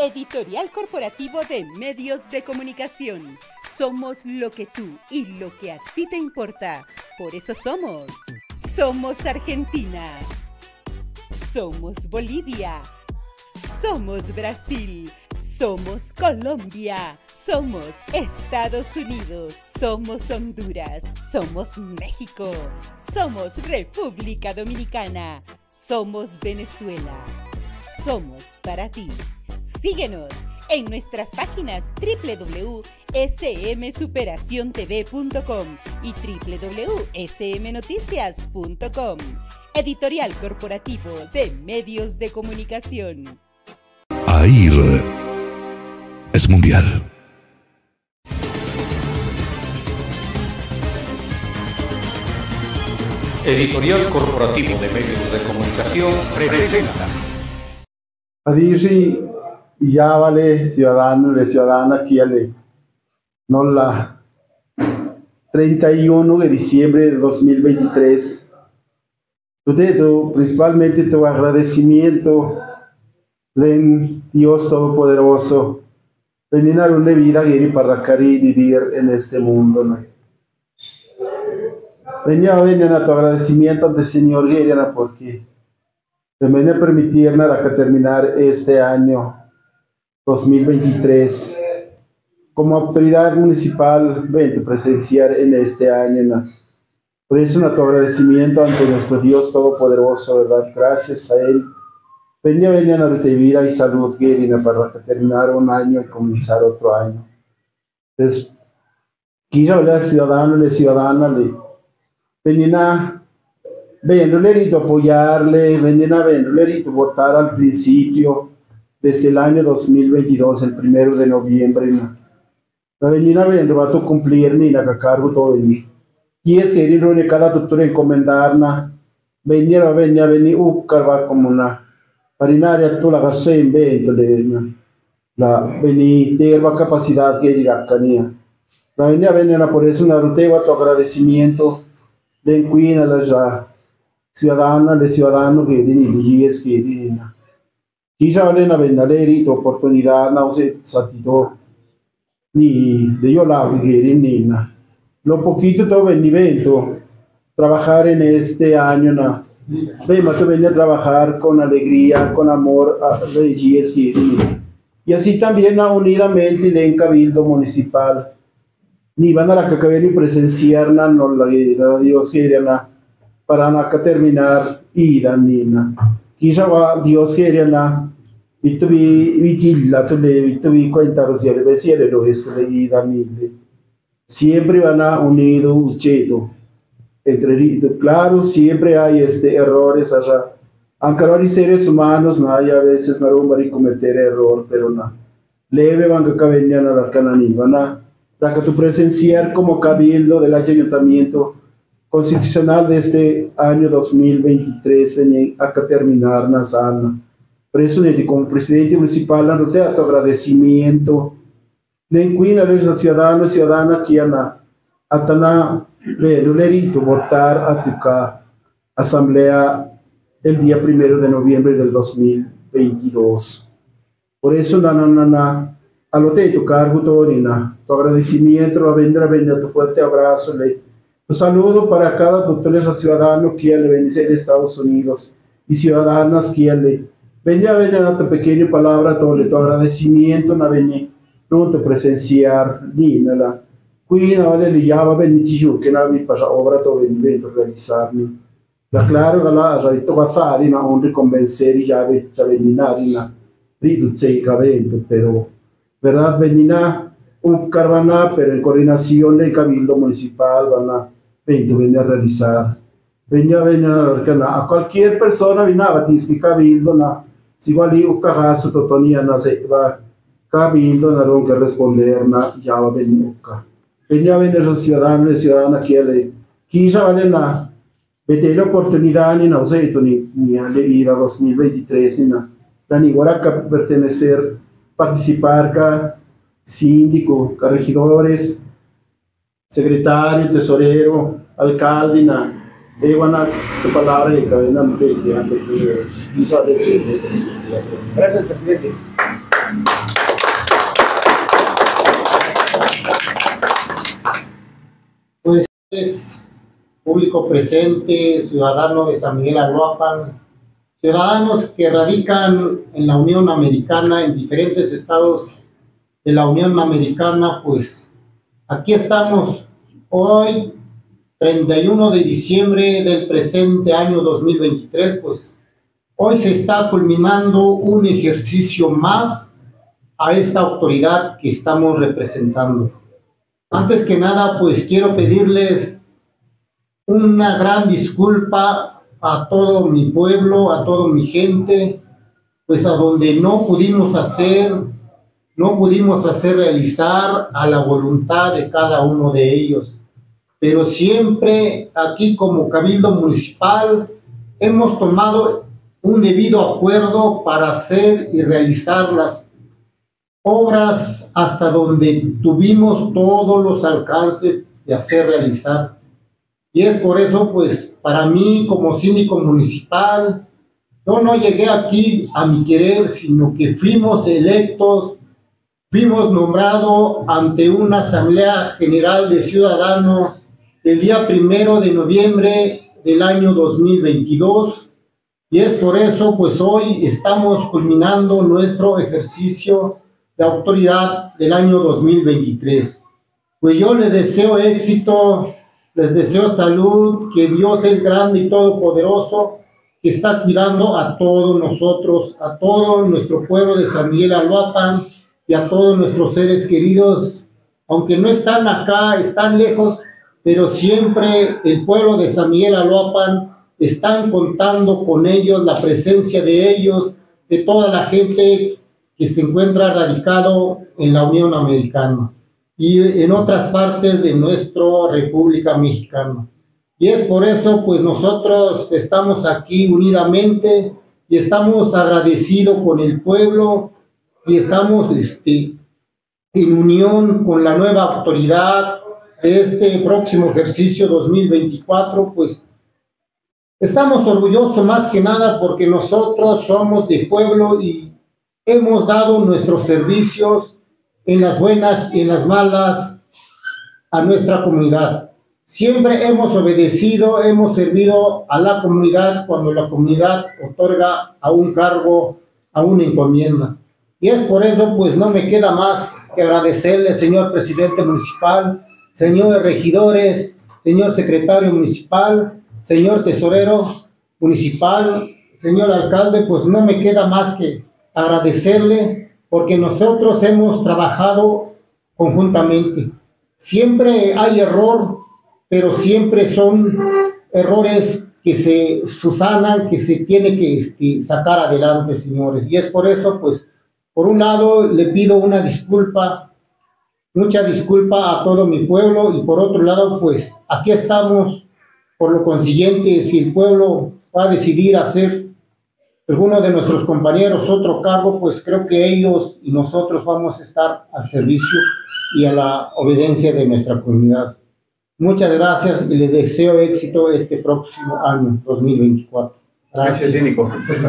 Editorial corporativo de medios de comunicación. Somos lo que tú y lo que a ti te importa. Por eso somos. Somos Argentina. Somos Bolivia. Somos Brasil. Somos Colombia. Somos Estados Unidos. Somos Honduras. Somos México. Somos República Dominicana. Somos Venezuela. Somos para ti. Síguenos en nuestras páginas www.smsuperaciontv.com y www.smnoticias.com. Editorial corporativo de medios de comunicación. AIR es mundial. Editorial corporativo de medios de comunicación presenta. Adiri ya vale ciudadano y ciudadana que le no la 31 de diciembre de 2023. Principalmente tu agradecimiento en Dios Todopoderoso, venir una vida para vivir en este mundo, ¿no? Venía a tu agradecimiento ante el Señor, porque me a permitirnos terminar este año 2023 como autoridad municipal, presenciar en este año, ¿no? Por eso tu agradecimiento ante nuestro Dios Todopoderoso, ¿verdad? Gracias a Él. Venía a darte vida y salud, para terminar un año y comenzar otro año. Entonces, quiero hablar ciudadano y ciudadana, venía a apoyarle, venía a votar al principio, desde el año 2022, el 1 de noviembre, ¿no? Venía a cumplir ni a cargo todo de mí. Y es que cada doctor encomendarna, venir carva como una parinaria tu la garza invento la venir terva capacidad que dirá canía. La venía por eso una ruteva tu agradecimiento de encuina la ya ciudadana de ciudadano que ni es que dirina. Quizá valen a vendaleri tu oportunidad no se satito ni de yo la que dirina. Lo poquito todo venimento trabajar en este año, ¿no? Tú venía a trabajar con alegría, con amor a Reyes y así también unidamente en Cabildo Municipal. Ni van a la que venir presenciar no la Dios quería para terminar ida nina. Quizá Dios quería vitilla tu le cuenta los lo esto le ida nile. Siempre van a unido ucheto. Claro, siempre hay errores allá. Aunque hay seres humanos, no hay a veces no van a cometer error, pero no. Leve van a venir a la cananía, van a tu presenciar como cabildo del ayuntamiento constitucional de este año 2023, venir a terminar la sala. Por eso, como presidente municipal, no te tu agradecimiento. Le encuina a los ciudadanos y ciudadanas que atana votar a tu asamblea el día 1 de noviembre del 2022. Por eso, a lo de tu cargo, tu agradecimiento, vendrá tu fuerte abrazo. Un saludo para cada doctor ciudadano que le bendice de Estados Unidos y ciudadanas que le venía a tu pequeña palabra, tu agradecimiento, pronto presenciar, ni nada. Cuina vale le llama bendición que navi para obra todo evento realizar ni. La claro la rito gafari na un riconvencer ya ve veninari na riduzze evento, pero verdad venina un caravana pero en coordinación del cabildo municipal van a venir a realizar. Venía a cualquier persona vina a batisque cabildo na si igual un cagazo totonía na se va cabildo na que responder na ya va venir. Venía a venir los ciudadanos y ciudadanas que quizá valen a meter la oportunidad ni no sé ni a leída 2023 ni la ni igual a pertenecer, participar ca síndico, ca regidores, secretario, tesorero, alcalde na Ewana, tu palabra y cadena de que quizá de Gracias, presidente. Pues, público presente, ciudadano de San Miguel Aloapan, ciudadanos que radican en la Unión Americana, en diferentes estados de la Unión Americana, pues aquí estamos hoy, 31 de diciembre del presente año 2023, pues hoy se está culminando un ejercicio más a esta autoridad que estamos representando. Antes que nada, pues quiero pedirles una gran disculpa a todo mi pueblo, a toda mi gente, pues a donde no pudimos hacer realizar a la voluntad de cada uno de ellos. Pero siempre aquí como Cabildo Municipal hemos tomado un debido acuerdo para hacer y realizar las obras hasta donde tuvimos todos los alcances de hacer realizar. Y es por eso, pues, para mí como síndico municipal, yo no llegué aquí a mi querer, sino que fuimos electos, fuimos nombrados ante una Asamblea General de Ciudadanos el día 1 de noviembre del año 2022, y es por eso, pues, hoy estamos culminando nuestro ejercicio de autoridad del año 2023. Pues yo les deseo éxito, les deseo salud, que Dios es grande y todopoderoso, que está cuidando a todos nosotros, a todo nuestro pueblo de San Miguel Aloapan y a todos nuestros seres queridos, aunque no están acá, están lejos, pero siempre el pueblo de San Miguel Aloapan están contando con ellos, la presencia de ellos, de toda la gente que se encuentra radicado en la Unión Americana y en otras partes de nuestra República Mexicana. Y es por eso, pues, nosotros estamos aquí unidamente y estamos agradecidos con el pueblo y estamos en unión con la nueva autoridad de este próximo ejercicio 2024, pues estamos orgullosos más que nada porque nosotros somos de pueblo y hemos dado nuestros servicios en las buenas y en las malas a nuestra comunidad. Siempre hemos obedecido, hemos servido a la comunidad cuando la comunidad otorga a un cargo, a una encomienda. Y es por eso, pues, no me queda más que agradecerle, señor presidente municipal, señores regidores, señor secretario municipal, señor tesorero municipal, señor alcalde, pues no me queda más que agradecerle porque nosotros hemos trabajado conjuntamente. Siempre hay error, pero siempre son errores que se subsanan, que se tiene que sacar adelante, señores. Y es por eso, pues, por un lado, le pido una disculpa, mucha disculpa a todo mi pueblo, y por otro lado, pues, aquí estamos. Por lo consiguiente, si el pueblo va a decidir hacer alguno de nuestros compañeros otro cargo, pues creo que ellos y nosotros vamos a estar al servicio y a la obediencia de nuestra comunidad. Muchas gracias y les deseo éxito este próximo año, 2024. Gracias, síndico.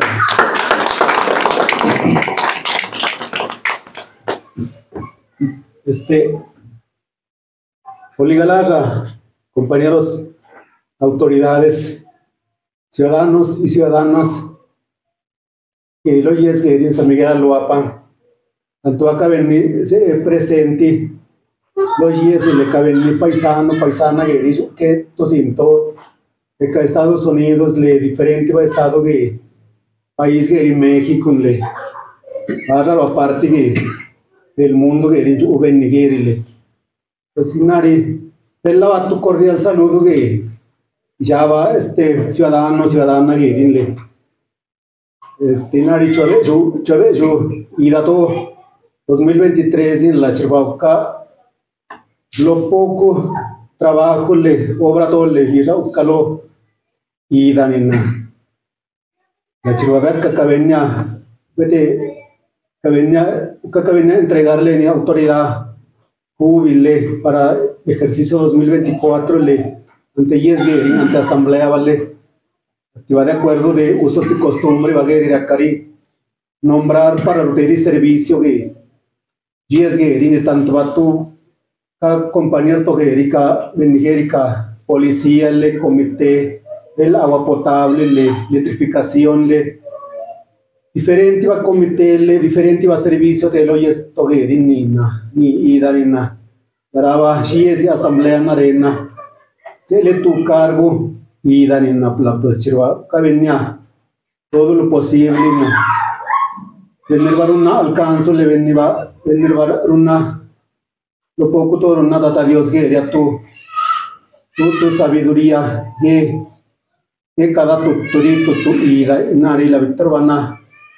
Oligalarra, compañeros, autoridades, ciudadanos y ciudadanas que lo es que en San Miguel Aloapan, tanto acá ven presente, los es le caben mi paisano, paisana que dice que tosinto de cada Estados Unidos le diferente va estado que país que en México le ahora la parte que del mundo que en Uben Nigeria pues nari del lado tu cordial saludo que ya va ciudadano ciudadana que en le nari chave y dato 2023 en la Chirvauca lo poco trabajo le obra todo le vira ucalo y danina la Chirvauca cabenya vete cabenya entregarle ni autoridad jubile para ejercicio 2024 le ante Yesguerin ante asamblea vale va de acuerdo de usos y costumbre va a querer acari nombrar para el servicio que Yesguerin tanto va tu compañero Tojerica, Benigérica, policía, le comité del agua potable, le electrificación, le diferente va comité, le diferente va servicio de lo es Tojeri ni idarina, daraba gies y asamblea en arena, se le tu cargo y darina la pues chirva, cabenia todo lo posible, venir una alcanzo, le venir una lo poco todo nada a Dios que era tu sabiduría que cada turito tu ida nari la victorvana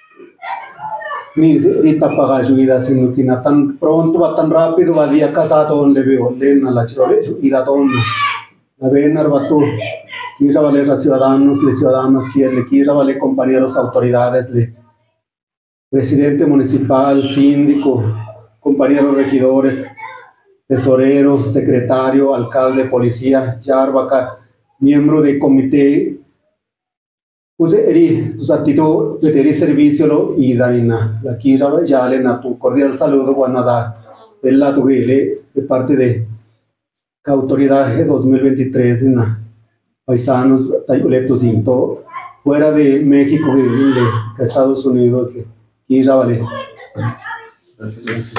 ni rita paga ayuda sino que na tan pronto va tan rápido va día casado donde veo lena la chirove ida donna la venar va tu quiera valer a ciudadanos le ciudadanos quiera valer compañeros autoridades le presidente municipal síndico compañeros regidores tesorero, secretario, alcalde, policía, yarbaca, miembro del comité, puse eri, tus actitud de servicio y darina, la kira ya le na tu cordial saludo guanada, el lado de parte de la autoridad de 2023 en paisanos, electos into, fuera de México, de Estados Unidos, kira vale. Gracias.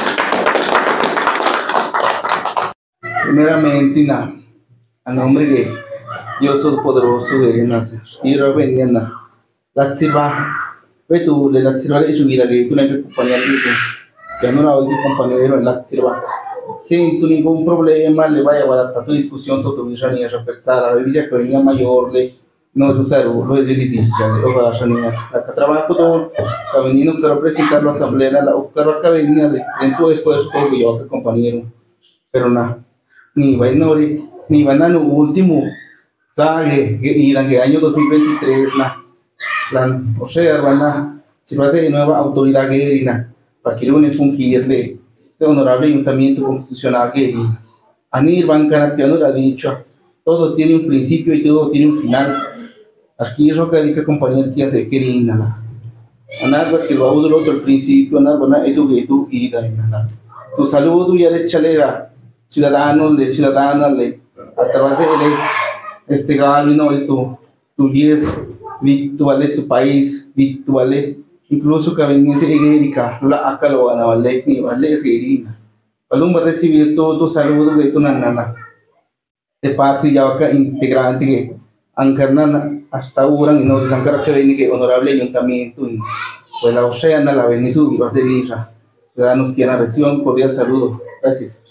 Primeramente, a nombre de Dios Todopoderoso, quiero venir la sirva, tú le la sirva de su vida, que tú no hay que acompañar, que no la voy a compañero en la sirva. Sin ningún problema, le vaya a guardar tu discusión, tu visión y a repensar, la revista que venía mayor, no usaron, lo es difícil, ya lo va a sanear. La que trabajo todo, que venía no quiero presentar la asamblea, la que venía en tu esfuerzo, todo yo, que compañero, pero nada. Ni vainori, ni banano último, sabe que irán que año 2023 la o sea, van se va a hacer nueva autoridad guerrina para que le fungir de honorable ayuntamiento constitucional guerrina. Anir Bancanatiano lo ha dicho, todo tiene un principio y todo tiene un final. Aquí es lo que hay que acompañar que hace querina. Anar que va a dar otro principio, anar van a edu y darina. Tu saludo y a chalera. Ciudadanos, ciudadanas, a través de este gobierno, tu guías, virtual tu país, virtual, incluso que venía a ser Erika, la acá lo van a valer, ni vale es Erina. Para recibir todo tu saludo de tu nana, de parte ya acá integrante que Ancarnana hasta ahora y no desancara que venía que honorable ayuntamiento y pues la oceana la Venezuela va a ser Isra. Ciudadanos que han recibido un cordial saludo. Gracias.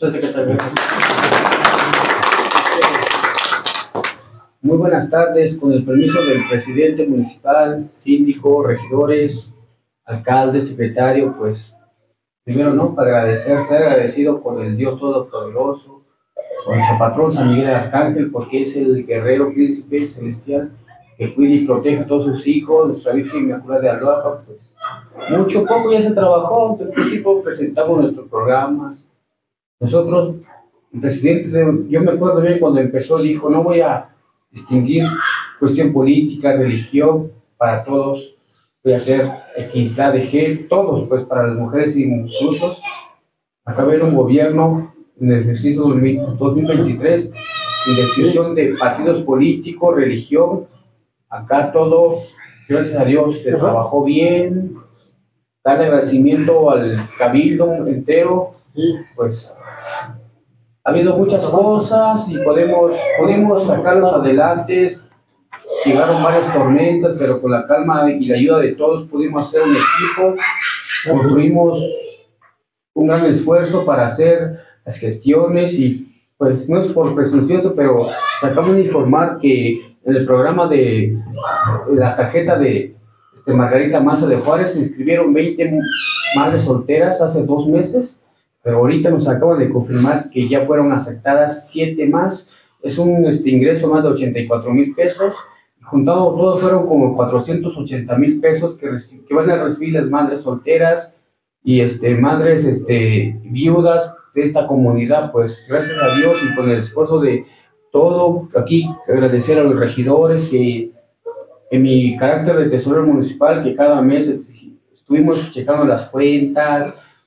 Muy buenas tardes, con el permiso del presidente municipal, síndico, regidores, alcalde, secretario, pues primero no, para ser agradecido con el Dios Todopoderoso, con nuestro patrón San Miguel Arcángel, porque es el guerrero príncipe celestial que cuida y protege a todos sus hijos, nuestra Virgen Inmaculada de Aloapa, pues mucho poco ya se trabajó, al principio presentamos nuestros programas. Nosotros, el presidente, yo me acuerdo bien cuando empezó, dijo, no voy a distinguir cuestión política, religión, para todos, voy a hacer equidad de género, todos, pues para las mujeres incluso. Acá viene un gobierno en el ejercicio 2023, sin decisión de partidos políticos, religión, acá todo, gracias a Dios, se trabajó bien, darle agradecimiento al cabildo entero, pues ha habido muchas cosas y podemos sacarlos adelante. Llegaron varias tormentas, pero con la calma y la ayuda de todos pudimos hacer un equipo, construimos un gran esfuerzo para hacer las gestiones y pues no es por presuncioso, pero sacamos de informar que en el programa de la tarjeta de Margarita Maza de Juárez se inscribieron 20 madres solteras hace 2 meses, pero ahorita nos acaban de confirmar que ya fueron aceptadas 7 más. Es un ingreso más de 84,000 pesos. Juntado todo fueron como 480,000 pesos que van a recibir las madres solteras y madres viudas de esta comunidad. Pues gracias a Dios y con el esfuerzo de todo, aquí agradecer a los regidores que en mi carácter de tesorero municipal, que cada mes estuvimos checando las cuentas,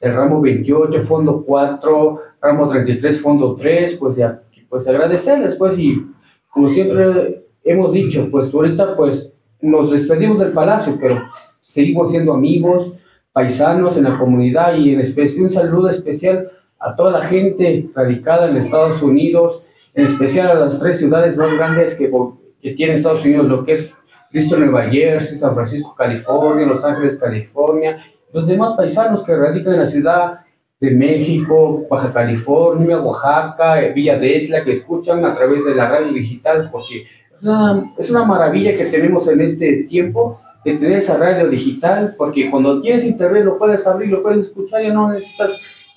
el ramo 28, fondo 4, ramo 33, fondo 3, pues agradecerles, pues, y como siempre hemos dicho, pues ahorita pues nos despedimos del palacio, pero seguimos siendo amigos, paisanos en la comunidad, y en especial un saludo especial a toda la gente radicada en Estados Unidos, en especial a las 3 ciudades más grandes que tiene Estados Unidos, lo que es Cristo, Nueva Jersey, San Francisco, California, Los Ángeles, California, los demás paisanos que radican en la Ciudad de México, Baja California, Oaxaca, Villa de Etla, que escuchan a través de la radio digital, porque es una maravilla que tenemos en este tiempo de tener esa radio digital, porque cuando tienes internet lo puedes abrir, lo puedes escuchar, ya no necesitas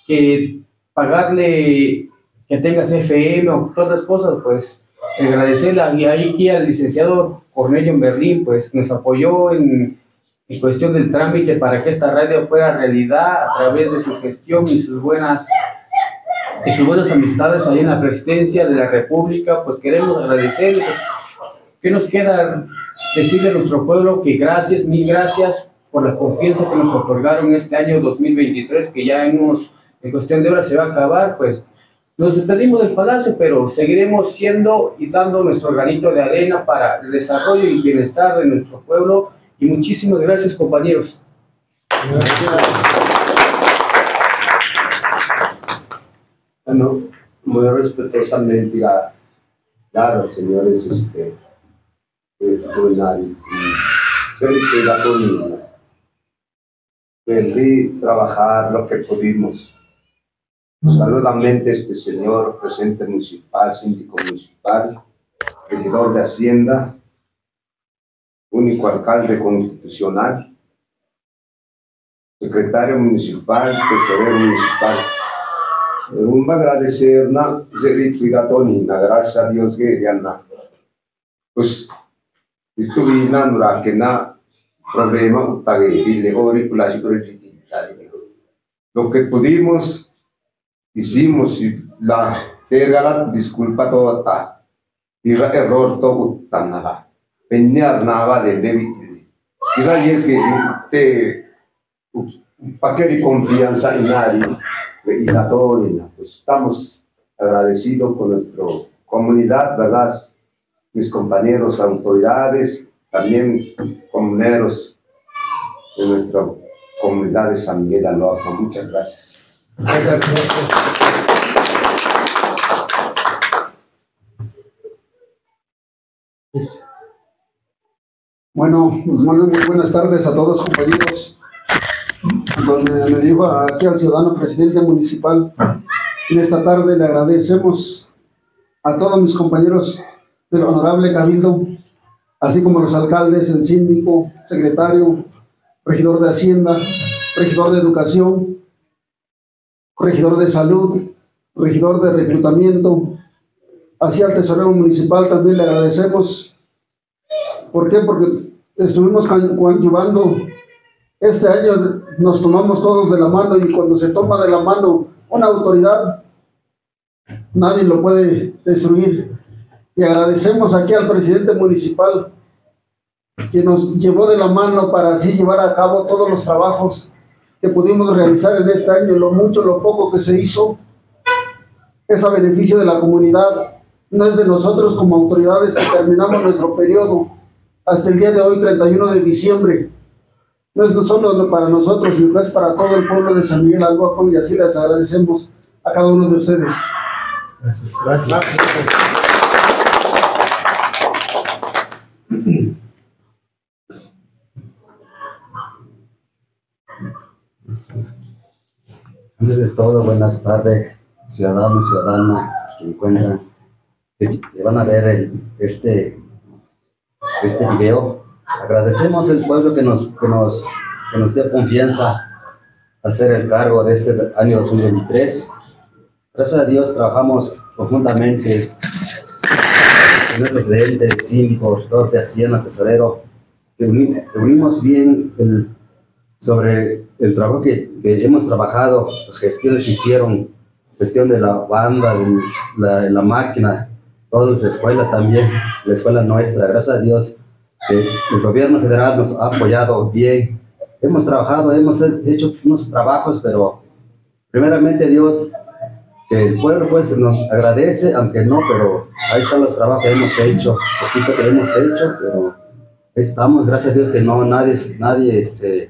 pagarle que tengas FM o otras cosas. Pues agradecerle aquí al licenciado Cornelio en Berlín, pues nos apoyó en cuestión del trámite para que esta radio fuera realidad a través de su gestión y sus buenas amistades ahí en la presidencia de la República. Pues queremos agradecerles. ¿Qué nos queda decirle a nuestro pueblo? Que gracias, mil gracias por la confianza que nos otorgaron este año 2023, que ya en cuestión de horas se va a acabar. Pues nos despedimos del palacio, pero seguiremos siendo y dando nuestro granito de arena para el desarrollo y bienestar de nuestro pueblo. Y muchísimas gracias, compañeros. Bueno, muy respetuosamente a los señores trabajar lo que pudimos. Saludamente señor presidente municipal, síndico municipal, regidor de Hacienda, único alcalde constitucional, secretario municipal, tesorero municipal. Un agradecer na gracias a Dios que ya pues tuvimos nura que na problema lo que pudimos hicimos, y la terga disculpa toda y error todo tan nada peñar nada de Levi y es que te para que confianza en nadie y la toda, pues estamos agradecidos con nuestra comunidad, verdad, mis compañeros autoridades, también comuneros de nuestra comunidad de San Miguel Aloapa. Muchas gracias. Bueno, pues muy buenas tardes a todos, compañeros. Me dijo hacia el ciudadano presidente municipal, en esta tarde le agradecemos a todos mis compañeros del honorable cabildo, así como los alcaldes, el síndico, secretario, regidor de Hacienda, regidor de Educación, regidor de Salud, regidor de Reclutamiento, así al tesorero municipal también le agradecemos. ¿Por qué? Porque estuvimos coadyuvando. Este año nos tomamos todos de la mano, y cuando se toma de la mano una autoridad, nadie lo puede destruir. Y agradecemos aquí al presidente municipal que nos llevó de la mano para así llevar a cabo todos los trabajos que pudimos realizar en este año. Lo mucho, lo poco que se hizo es a beneficio de la comunidad, no es de nosotros como autoridades que terminamos nuestro periodo hasta el día de hoy, 31 de diciembre. No es solo para nosotros, sino es para todo el pueblo de San Miguel Aloapa, y así les agradecemos a cada uno de ustedes. Gracias. Gracias. Antes de todo, buenas tardes, ciudadanos y ciudadanas que encuentran, que van a ver este video. Agradecemos al pueblo que nos dio confianza a hacer el cargo de este año 2023. Gracias a Dios trabajamos conjuntamente con el presidente, el síndico, regidor de Hacienda, tesorero, que unimos bien sobre el trabajo que hemos trabajado, las gestiones que hicieron, gestión de la banda, de la máquina, todas las escuelas también, la escuela nuestra. Gracias a Dios el gobierno federal nos ha apoyado bien. Hemos trabajado, hemos hecho unos trabajos, pero primeramente Dios, que el pueblo pues nos agradece, aunque no, pero ahí están los trabajos que hemos hecho, poquito que hemos hecho, pero estamos, gracias a Dios que no, nadie se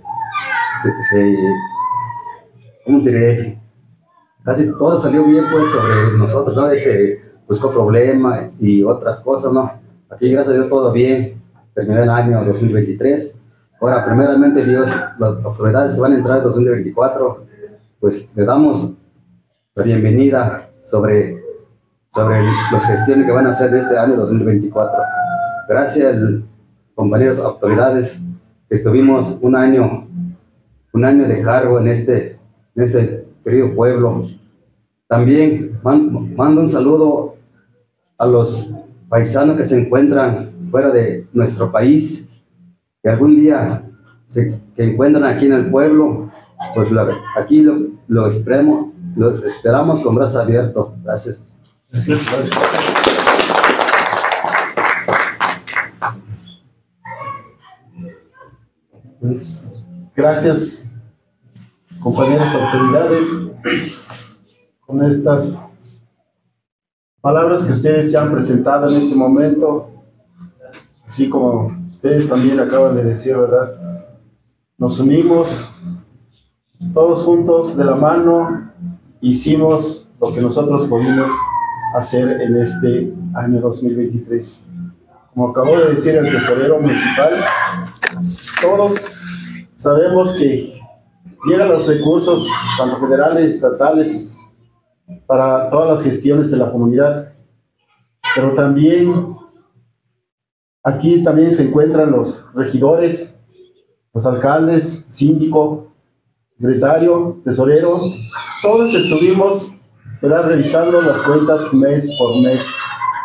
¿cómo diré? Casi todo salió bien pues sobre nosotros, nadie se buscó problema y otras cosas, ¿no? Aquí gracias a Dios todo bien, terminó el año 2023. Ahora, primeramente Dios, las autoridades que van a entrar en 2024, pues le damos la bienvenida sobre las gestiones que van a hacer de este año 2024. Gracias, compañeros autoridades, que estuvimos un año de cargo en este querido pueblo. También mando un saludo a los paisanos que se encuentran fuera de nuestro país, que algún día que encuentran aquí en el pueblo, pues aquí los esperamos con brazos abiertos. Gracias. Pues, gracias, compañeros autoridades, con estas palabras que ustedes ya han presentado en este momento, así como ustedes también acaban de decir, ¿verdad? Nos unimos todos juntos de la mano, hicimos lo que nosotros pudimos hacer en este año 2023. Como acabó de decir el tesorero municipal, todos sabemos que llegan los recursos, tanto federales y estatales, para todas las gestiones de la comunidad, pero también aquí también se encuentran los regidores, los alcaldes, síndico, secretario, tesorero. Todos estuvimos, ¿verdad?, revisando las cuentas mes por mes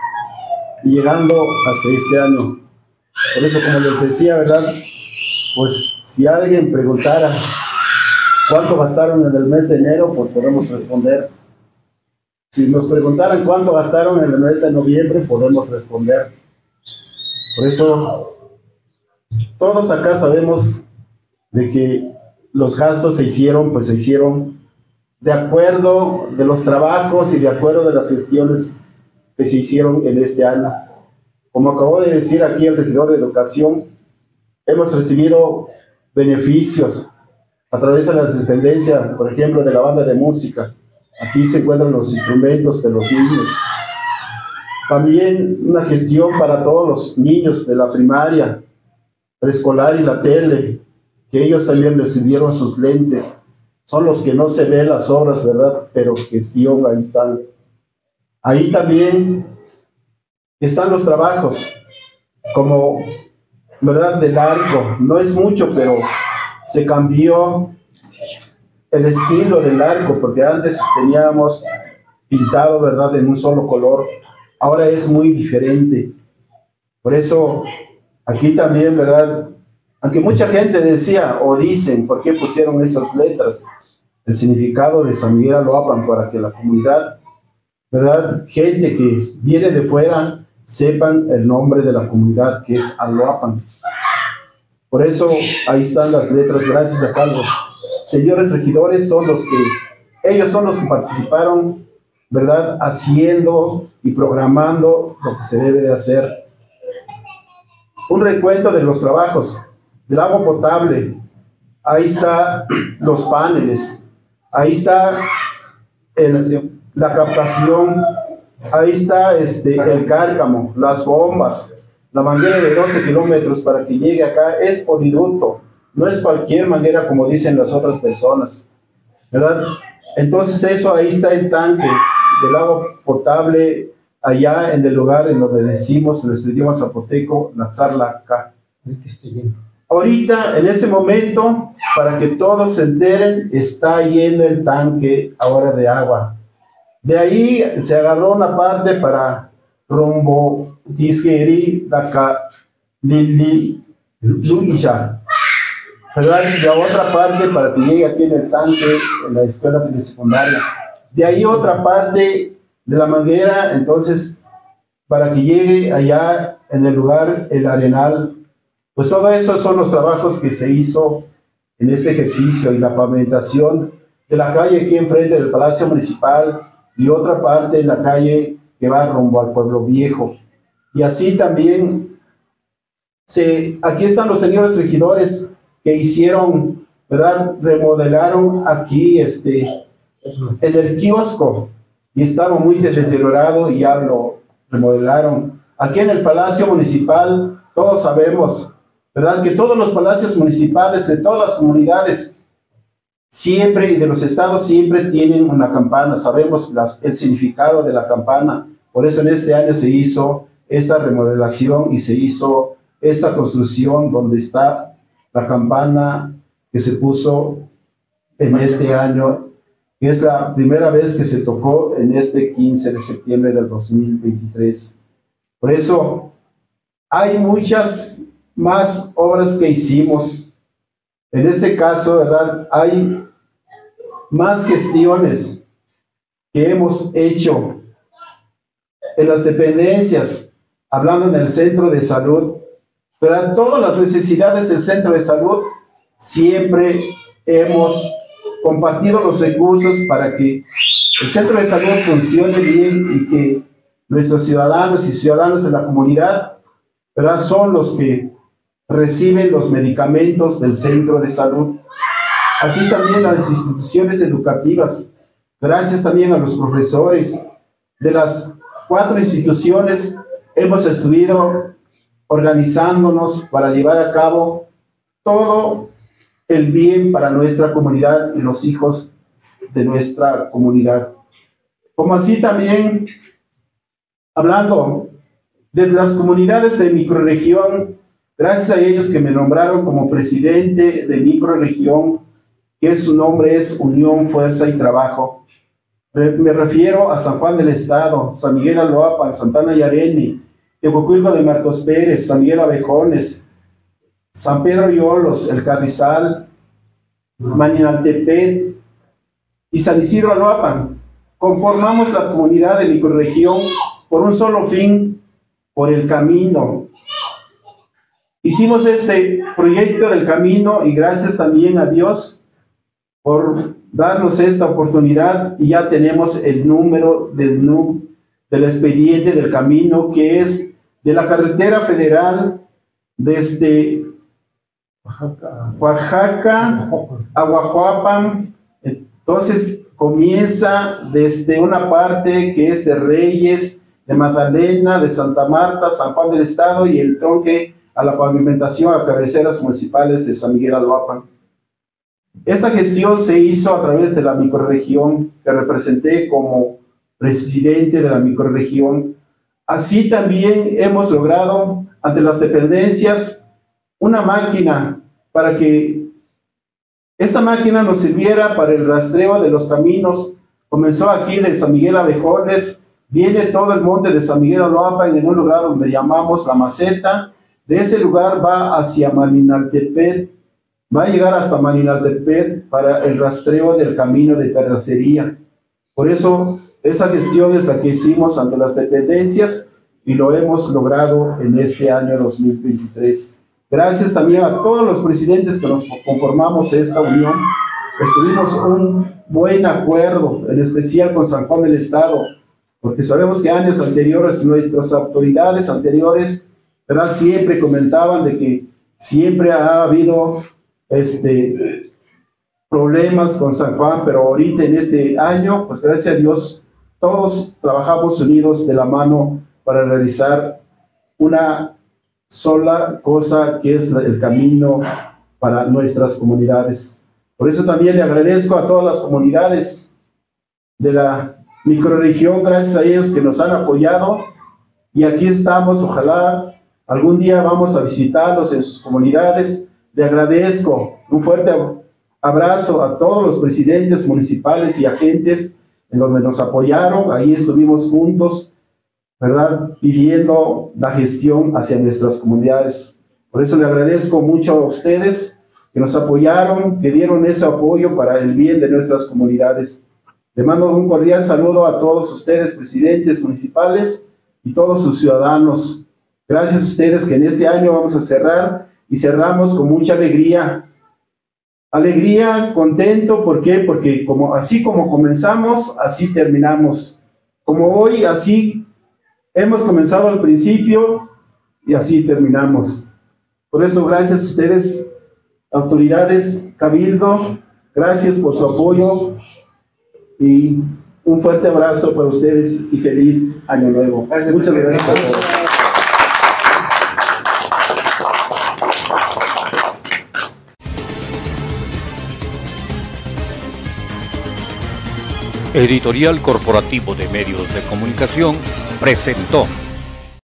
y llegando hasta este año. Por eso, como les decía, ¿verdad?, pues si alguien preguntara cuánto gastaron en el mes de enero, pues podemos responder. Si nos preguntaran cuánto gastaron en el mes de noviembre, podemos responder. Por eso, todos acá sabemos de que los gastos se hicieron de acuerdo de los trabajos y de acuerdo de las gestiones que se hicieron en este año. Como acabó de decir aquí el regidor de Educación, hemos recibido beneficios a través de las dependencias, por ejemplo, de la banda de música. Aquí se encuentran los instrumentos de los niños. También una gestión para todos los niños de la primaria, preescolar y la tele, que ellos también recibieron sus lentes. Son los que no se ven las obras, ¿verdad? Pero gestión, ahí están. Ahí también están los trabajos, como, ¿verdad?, del arco. No es mucho, pero se cambió el estilo del arco, porque antes teníamos pintado, ¿verdad?, en un solo color. Ahora es muy diferente. Por eso, aquí también, ¿verdad?, aunque mucha gente decía o dicen, ¿por qué pusieron esas letras? El significado de San Miguel Aloapan, para que la comunidad, ¿verdad?, gente que viene de fuera, sepan el nombre de la comunidad, que es Aloapan. Por eso, ahí están las letras. Gracias a los señores regidores, ellos son los que participaron, ¿verdad?, haciendo y programando lo que se debe de hacer. Un recuento de los trabajos del agua potable. Ahí está los paneles, ahí está la captación, ahí está el cárcamo, las bombas, la manguera de 12 kilómetros para que llegue acá. Es poliducto, no es cualquier manguera como dicen las otras personas, ¿verdad? Entonces eso, ahí está el tanque del agua potable, allá en el lugar en donde decimos nuestro idioma zapoteco, Natzarlaca. Ahorita, en este momento, para que todos se enteren, está lleno el tanque ahora de agua. De ahí se agarró una parte para rumbo Tisqueri, Daca, Lili, Luisha, ¿verdad? Y la otra parte para que llegue aquí en el tanque, en la escuela telesecundaria. De ahí otra parte de la manguera, entonces, para que llegue allá en el lugar, el Arenal. Pues todo eso son los trabajos que se hizo en este ejercicio, y la pavimentación de la calle aquí enfrente del Palacio Municipal y otra parte en la calle que va rumbo al Pueblo Viejo. Y así también, aquí están los señores regidores que hicieron, ¿verdad? Remodelaron aquí en el kiosco y estaba muy deteriorado y ya lo remodelaron. Aquí en el Palacio Municipal, todos sabemos, ¿verdad? Que todos los palacios municipales de todas las comunidades siempre y de los estados siempre tienen una campana. Sabemos el significado de la campana. Por eso en este año se hizo esta remodelación y se hizo esta construcción donde está la campana que se puso en este año, que es la primera vez que se tocó en este 15 de septiembre del 2023. Por eso hay muchas más obras que hicimos. En este caso, ¿verdad? Hay más gestiones que hemos hecho en las dependencias, hablando en el centro de salud, pero todas las necesidades del centro de salud siempre hemos compartido los recursos para que el centro de salud funcione bien y que nuestros ciudadanos y ciudadanas de la comunidad, ¿verdad?, son los que reciben los medicamentos del centro de salud. Así también las instituciones educativas, gracias también a los profesores de las 4 instituciones, hemos estado organizándonos para llevar a cabo todo el bien para nuestra comunidad y los hijos de nuestra comunidad. Como así también, hablando de las comunidades de microrregión, gracias a ellos que me nombraron como presidente de microrregión, que su nombre es Unión, Fuerza y Trabajo. Me refiero a San Juan del Estado, San Miguel Aloapan, Santana Yareni, Teococuilco de Marcos Pérez, San Miguel Abejones, San Pedro y Olos, El Carrizal, Maninaltepet y San Isidro Aloapan. Conformamos la comunidad de microrregión por un solo fin, por el camino. Hicimos este proyecto del camino y gracias también a Dios por darnos esta oportunidad, y ya tenemos el número del expediente del camino, que es de la carretera federal desde Oaxaca a Huajuapan. Entonces comienza desde una parte que es de Reyes, de Magdalena, de Santa Marta, San Juan del Estado, y el tronque a la pavimentación a cabeceras municipales de San Miguel Aloapan. Esa gestión se hizo a través de la microrregión que representé como presidente de la microrregión. Así también hemos logrado ante las dependencias una máquina para que esa máquina nos sirviera para el rastreo de los caminos. Comenzó aquí de San Miguel Abejones, viene todo el monte de San Miguel Aloapan en un lugar donde llamamos La Maceta. De ese lugar va hacia Maninaltepet, va a llegar hasta Maninaltepet para el rastreo del camino de terracería. Por eso, esa gestión es la que hicimos ante las dependencias y lo hemos logrado en este año 2023. Gracias también a todos los presidentes que nos conformamos esta unión. Estuvimos un buen acuerdo, en especial con San Juan del Estado, porque sabemos que años anteriores, nuestras autoridades anteriores, ¿verdad?, siempre comentaban de que siempre ha habido problemas con San Juan, pero ahorita en este año, pues gracias a Dios, todos trabajamos unidos de la mano para realizar una sola cosa, que es el camino para nuestras comunidades. Por eso también le agradezco a todas las comunidades de la microrregión, gracias a ellos que nos han apoyado, y aquí estamos. Ojalá algún día vamos a visitarlos en sus comunidades. Le agradezco un fuerte abrazo a todos los presidentes municipales y agentes en donde nos apoyaron. Ahí estuvimos juntos, ¿verdad?, pidiendo la gestión hacia nuestras comunidades. Por eso le agradezco mucho a ustedes que nos apoyaron, que dieron ese apoyo para el bien de nuestras comunidades. Le mando un cordial saludo a todos ustedes, presidentes municipales y todos sus ciudadanos. Gracias a ustedes que en este año vamos a cerrar y cerramos con mucha alegría Alegría, contento, ¿por qué? Porque así como comenzamos, así terminamos. Como hoy, así hemos comenzado al principio y así terminamos. Por eso, gracias a ustedes, autoridades, Cabildo, gracias por su apoyo y un fuerte abrazo para ustedes y feliz Año Nuevo. Muchas gracias a todos. Editorial Corporativo de Medios de Comunicación presentó